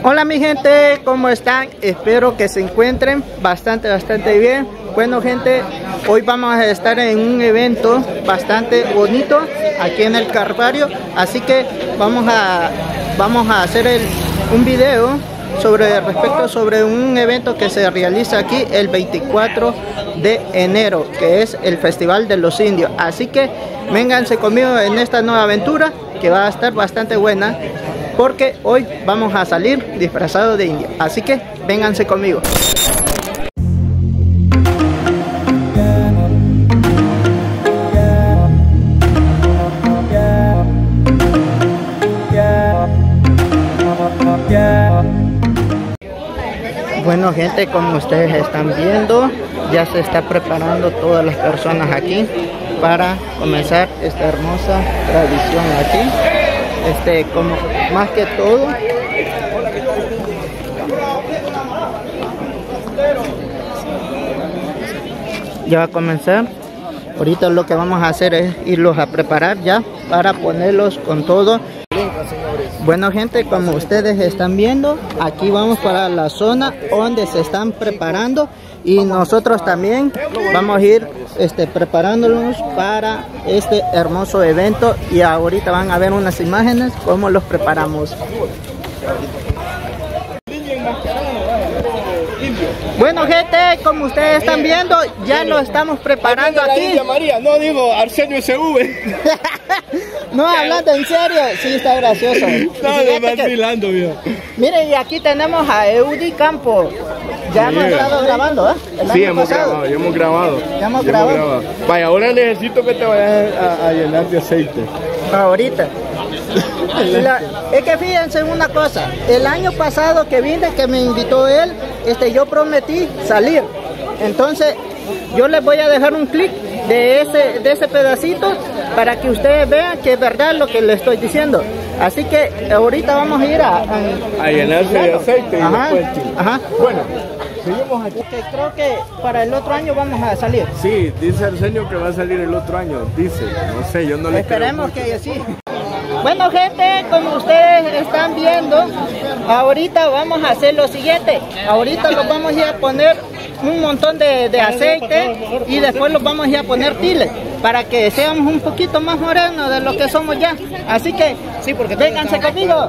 Hola mi gente, ¿cómo están? Espero que se encuentren bastante bien. Bueno gente, hoy vamos a estar en un evento bastante bonito aquí en el Calvario, así que vamos a hacer un video sobre un evento que se realiza aquí el 24 de enero, que es el Festival de los Indios. Así que vénganse conmigo en esta nueva aventura que va a estar bastante buena, porque hoy vamos a salir disfrazados de indio. Así que vénganse conmigo. Bueno gente, como ustedes están viendo, ya se está preparando todas las personas aquí para comenzar esta hermosa tradición aquí. Como más que todo, ya va a comenzar. Ahorita lo que vamos a hacer es irlos a preparar ya para ponerlos con todo. Bueno gente, como ustedes están viendo, aquí vamos para la zona donde se están preparando, y nosotros también vamos a ir preparándonos para este hermoso evento, y ahorita van a ver unas imágenes cómo los preparamos. Bueno gente, como ustedes están viendo, ya lo estamos preparando aquí. María, no digo Arsenio SV. No, hablando en serio, sí está gracioso. Miren, y aquí tenemos a Eudi Campo. Ya hemos estado grabando, ¿eh? Sí, hemos grabado. Vaya, ahora necesito que te vayas a llenar de aceite. Ahorita. Es que fíjense una cosa, el año pasado que vine, que me invitó él, yo prometí salir. Entonces, yo les voy a dejar un clic de ese pedacito para que ustedes vean que es verdad lo que les estoy diciendo. Así que ahorita vamos a ir a llenarse de aceite. Ajá. Bueno, seguimos aquí. Porque creo que para el otro año vamos a salir. Sí, dice Arsenio que va a salir el otro año. Dice, no sé, yo no le creo. Esperemos que sí. Bueno gente, como ustedes están viendo, ahorita vamos a hacer lo siguiente. Ahorita los vamos a ir a poner un montón de aceite, y después los vamos a ir a poner tiles para que seamos un poquito más morenos de lo que somos ya. Así que sí, porque vénganse conmigo.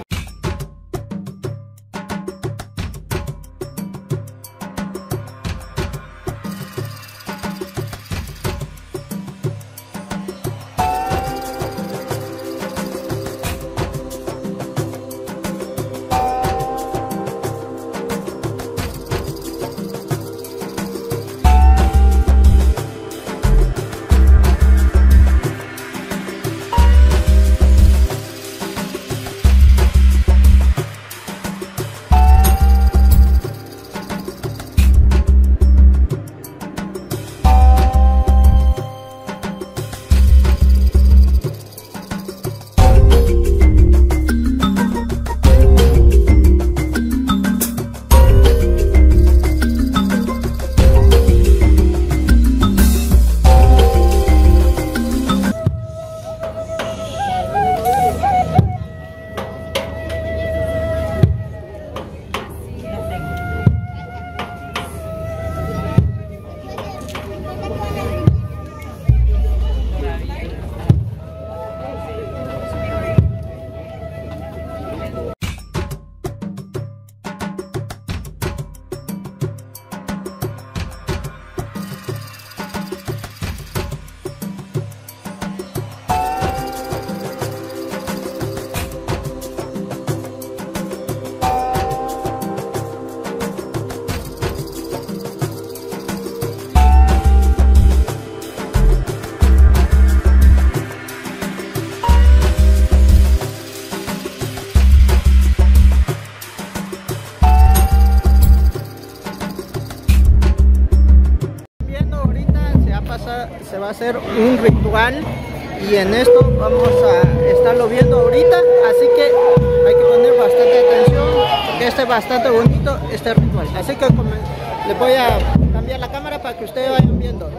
Se va a hacer un ritual, y en esto vamos a estarlo viendo ahorita, así que hay que poner bastante atención porque es bastante bonito este ritual. Así que les voy a cambiar la cámara para que ustedes vayan viendo.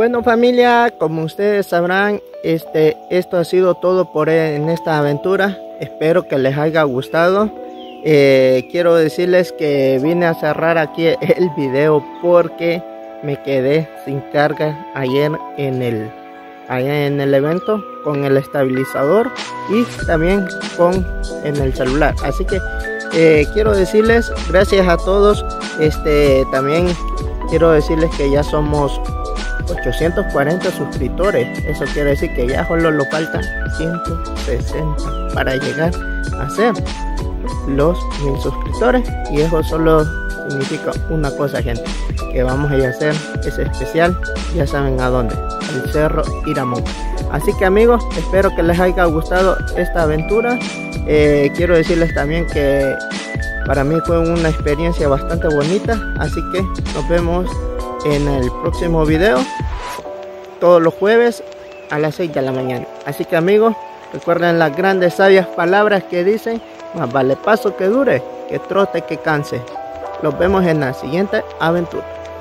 Bueno familia, como ustedes sabrán, esto ha sido todo por en esta aventura. Espero que les haya gustado. Quiero decirles que vine a cerrar aquí el video porque me quedé sin carga ayer en el evento con el estabilizador y también en el celular. Así que quiero decirles gracias a todos. También quiero decirles que ya somos 840 suscriptores. Eso quiere decir que ya solo nos faltan 160 para llegar a ser los 1000 suscriptores, y eso solo significa una cosa, gente, que vamos a ir a hacer ese especial, ya saben a dónde, el Cerro Iramón. Así que amigos, espero que les haya gustado esta aventura. Quiero decirles también que para mí fue una experiencia bastante bonita, así que nos vemos en el próximo video todos los jueves a las 6 de la mañana. Así que amigos, recuerden las grandes sabias palabras que dicen: más vale paso que dure que trote que canse. Los vemos en la siguiente aventura.